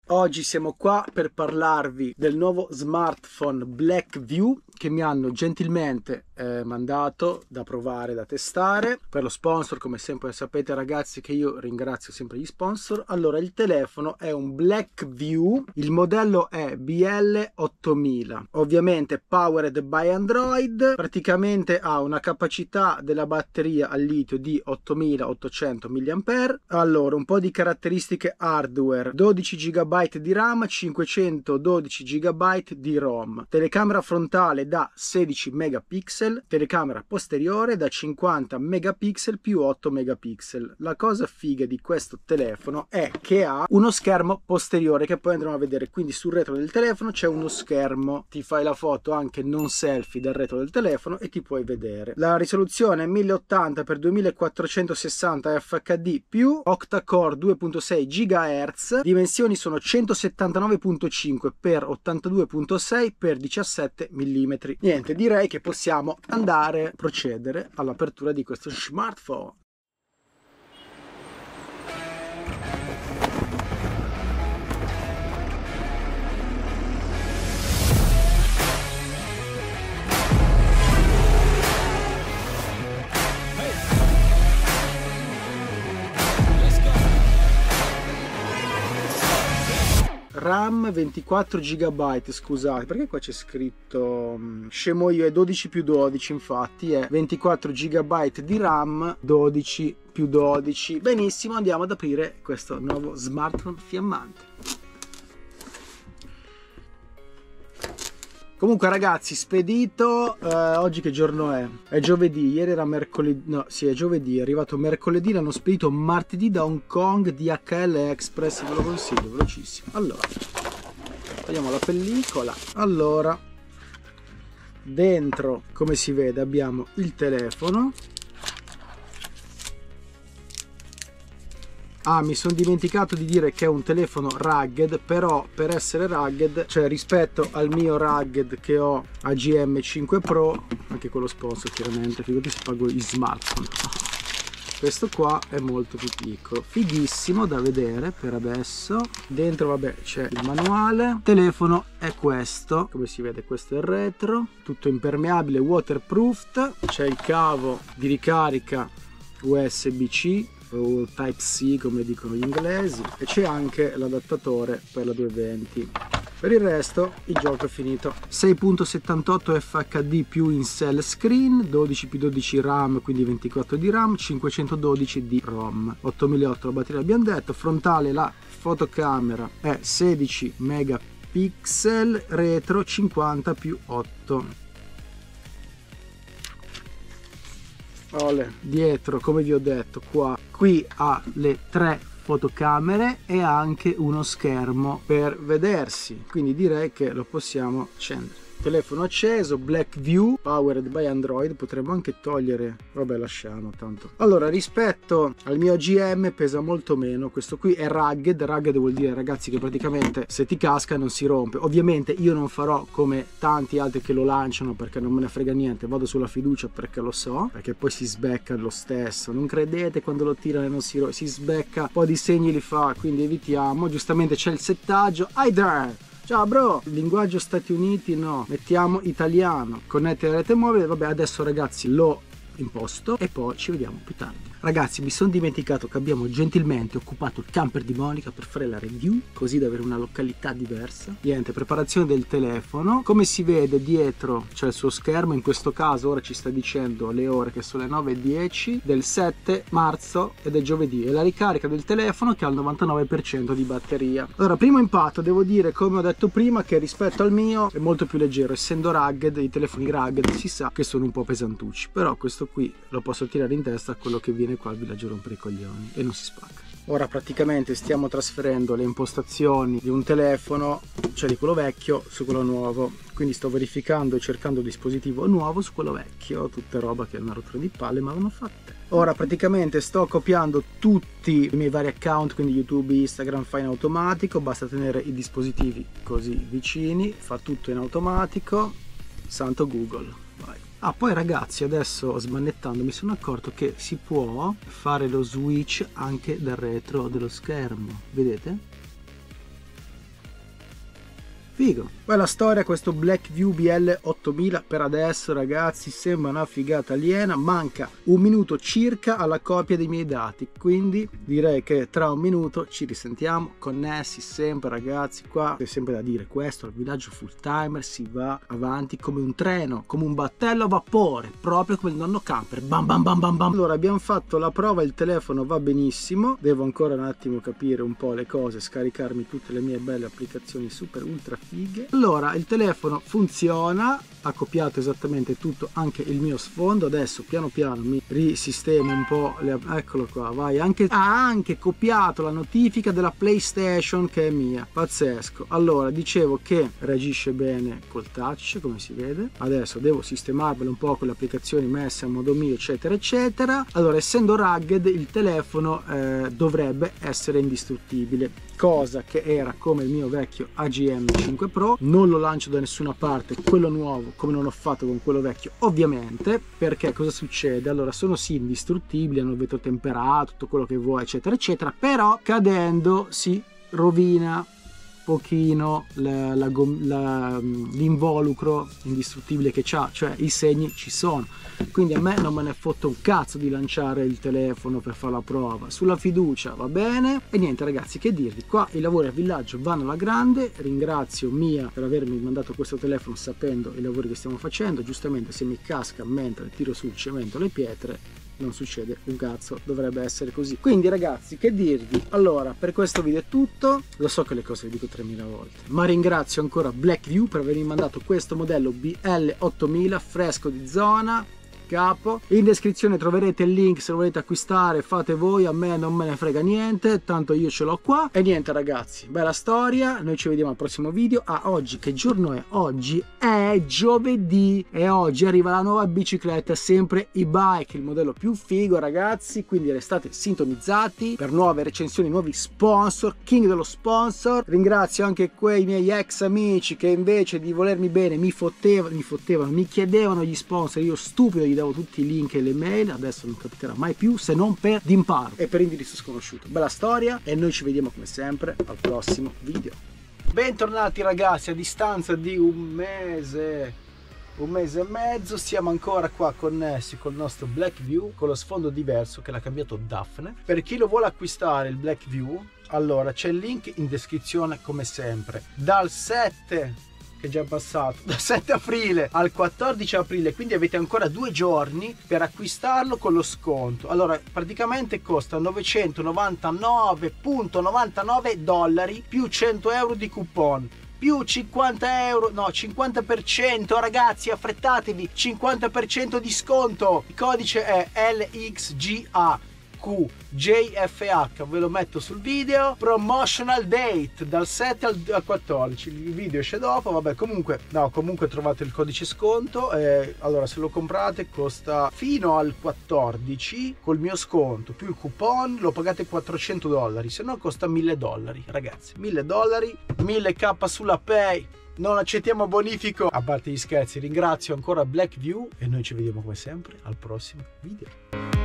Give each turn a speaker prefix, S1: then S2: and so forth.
S1: Oggi siamo qua per parlarvi del nuovo smartphone Blackview che mi hanno gentilmente mandato da provare, da testare per lo sponsor. Come sempre sapete ragazzi che io ringrazio sempre gli sponsor. Allora, il telefono è un Blackview, il modello è BL8000, ovviamente powered by Android, praticamente ha una capacità della batteria al litio di 8800 mAh. Allora, un po' di caratteristiche hardware: 12 GB di RAM, 512 GB di ROM, telecamera frontale da 16 megapixel, telecamera posteriore da 50 megapixel più 8 megapixel. La cosa figa di questo telefono è che ha uno schermo posteriore che poi andremo a vedere, quindi sul retro del telefono c'è uno schermo, ti fai la foto anche non selfie dal retro del telefono e ti puoi vedere. La risoluzione è 1080x2460 FHD più octa-core 2.6 GHz, dimensioni sono 179.5 x 82.6 x 17 mm. Niente, direi che possiamo procedere all'apertura di questo smartphone. RAM 24 GB, scusate, perché qua c'è scritto scemo io, è 12 più 12, infatti è 24 GB di RAM, 12 più 12. Benissimo, andiamo ad aprire questo nuovo smartphone fiammante. Comunque ragazzi, spedito, oggi che giorno è? È giovedì, ieri era mercoledì, no sì è giovedì, è arrivato mercoledì, l'hanno spedito martedì da Hong Kong, DHL Express, ve lo consiglio, velocissimo. Allora, togliamo la pellicola. Allora, dentro come si vede abbiamo il telefono. Ah, mi sono dimenticato di dire che è un telefono rugged, però per essere rugged, cioè rispetto al mio rugged che ho AGM 5 Pro, anche quello sponsor chiaramente, figurati se pago gli smartphone. Questo qua è molto più piccolo, fighissimo da vedere per adesso. Dentro vabbè c'è il manuale. Il telefono è questo, come si vede questo è il retro, tutto impermeabile, waterproof. C'è il cavo di ricarica USB-C o Type-C come dicono gli inglesi, e c'è anche l'adattatore per la 220. Per il resto il gioco è finito. 6.78 FHD più in cell screen, 12 più 12 RAM, quindi 24 di RAM, 512 di ROM, 8008 la batteria abbiamo detto. Frontale la fotocamera è 16 megapixel, retro 50 più 8. Olè, dietro come vi ho detto qui ha le 3 fotocamere e anche uno schermo per vedersi, quindi direi che lo possiamo accendere. Telefono acceso, Blackview, powered by Android. Potremmo anche togliere, vabbè lasciamo tanto. Allora, rispetto al mio AGM pesa molto meno. Questo qui è rugged. Rugged vuol dire ragazzi che praticamente se ti casca non si rompe. Ovviamente io non farò come tanti altri che lo lanciano perché non me ne frega niente, vado sulla fiducia perché lo so, perché poi si sbecca lo stesso, non credete, quando lo tirano e non si sbecca, un po' di segni li fa, quindi evitiamo. Giustamente c'è il settaggio. Hi there! Ciao bro, linguaggio Stati Uniti no, mettiamo italiano, connette alla rete mobile. Vabbè, adesso ragazzi lo imposto e poi ci vediamo più tardi. Ragazzi, mi sono dimenticato che abbiamo gentilmente occupato il camper di Monica per fare la review, così da avere una località diversa. Niente, preparazione del telefono. Come si vede dietro c'è il suo schermo, in questo caso ora ci sta dicendo le ore che sono le 9:10 del 7 marzo ed è giovedì, e la ricarica del telefono che ha il 99% di batteria. Allora, primo impatto devo dire, come ho detto prima, che rispetto al mio è molto più leggero, essendo rugged. I telefoni rugged si sa che sono un po' pesantucci, però questo qui lo posso tirare in testa a quello che viene qua al villaggio rompere i coglioni e non si spacca. Ora praticamente stiamo trasferendo le impostazioni di un telefono, cioè di quello vecchio, su quello nuovo, quindi sto verificando e cercando dispositivo nuovo su quello vecchio, tutte roba che è una rottura di palle ma vanno fatte. Ora praticamente sto copiando tutti i miei vari account, quindi YouTube, Instagram, fa in automatico, basta tenere i dispositivi così vicini, fa tutto in automatico, santo Google, vai. Ah, poi ragazzi, adesso smanettando mi sono accorto che si può fare lo switch anche dal retro dello schermo, vedete? Figo. Bella storia questo Blackview BL 8000 per adesso, ragazzi, sembra una figata aliena. Manca un minuto circa alla copia dei miei dati, quindi direi che tra un minuto ci risentiamo connessi sempre, ragazzi. Qua c'è sempre da dire questo, al villaggio full timer si va avanti come un treno, come un battello a vapore, proprio come il nonno camper, bam bam bam bam bam. Allora abbiamo fatto la prova, il telefono va benissimo, devo ancora un attimo capire un po' le cose, scaricarmi tutte le mie belle applicazioni super ultra fighe. Allora il telefono funziona, ha copiato esattamente tutto, anche il mio sfondo. Adesso piano piano mi risistemo un po' eccolo qua, vai, ha anche copiato la notifica della PlayStation che è mia, pazzesco. Allora dicevo che reagisce bene col touch, come si vede. Adesso devo sistemarvelo un po' con le applicazioni messe a modo mio, eccetera eccetera. Allora, essendo rugged, il telefono dovrebbe essere indistruttibile, cosa che era come il mio vecchio AGM 5 Pro. Non lo lancio da nessuna parte quello nuovo, come non ho fatto con quello vecchio, ovviamente, perché cosa succede? Allora, sono sì indistruttibili, hanno il vetro temperato, tutto quello che vuoi, eccetera eccetera, però cadendo si rovina pochino l'involucro indistruttibile che c'ha, cioè i segni ci sono, quindi a me non me ne fotte un cazzo di lanciare il telefono per fare la prova, sulla fiducia va bene. E niente, ragazzi, che dirvi, qua i lavori a villaggio vanno alla grande. Ringrazio Mia per avermi mandato questo telefono sapendo i lavori che stiamo facendo. Giustamente, se mi casca mentre tiro sul cemento le pietre non succede un cazzo, dovrebbe essere così. Quindi, ragazzi, che dirvi? Allora, per questo video è tutto. Lo so che le cose le dico 3000 volte, ma ringrazio ancora Blackview per avermi mandato questo modello BL 8000 fresco di zona, capo. In descrizione troverete il link se lo volete acquistare, fate voi, a me non me ne frega niente, tanto io ce l'ho qua. E niente, ragazzi, bella storia, noi ci vediamo al prossimo video. Oggi che giorno è? Oggi è giovedì e oggi arriva la nuova bicicletta, sempre e-bike, il modello più figo, ragazzi, quindi restate sintonizzati per nuove recensioni, nuovi sponsor, king dello sponsor. Ringrazio anche quei miei ex amici che invece di volermi bene mi chiedevano gli sponsor, io stupido gli davo tutti i link e le mail. Adesso non capiterà mai più, se non per d'imparo e per indirizzo sconosciuto. Bella storia e noi ci vediamo come sempre al prossimo video. Bentornati, ragazzi, a distanza di un mese e mezzo siamo ancora qua connessi col nostro Blackview con lo sfondo diverso che l'ha cambiato Daphne. Per chi lo vuole acquistare il Blackview, allora c'è il link in descrizione come sempre. Dal 7 che è già passato, dal 7 aprile al 14 aprile, quindi avete ancora 2 giorni per acquistarlo con lo sconto. Allora praticamente costa 999,99 dollari più 100 euro di coupon più 50 euro, no, 50%, ragazzi, affrettatevi, 50% di sconto. Il codice è LXGA JFH, ve lo metto sul video. Promotional date dal 7 al 14, il video esce dopo, vabbè, comunque trovate il codice sconto. Allora, se lo comprate costa fino al 14 col mio sconto più il coupon lo pagate 400 dollari, se no costa 1000 dollari, ragazzi, 1000 dollari, 1000k sulla Pay. Non accettiamo bonifico. A parte gli scherzi, ringrazio ancora Blackview e noi ci vediamo come sempre al prossimo video.